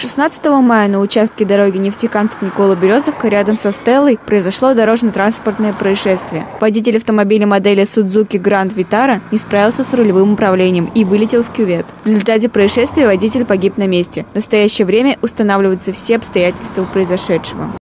16 мая на участке дороги Нефтекамск-Никола-Березовка рядом со Стеллой произошло дорожно-транспортное происшествие. Водитель автомобиля модели Suzuki Grand Vitara не справился с рулевым управлением и вылетел в кювет. В результате происшествия водитель погиб на месте. В настоящее время устанавливаются все обстоятельства произошедшего.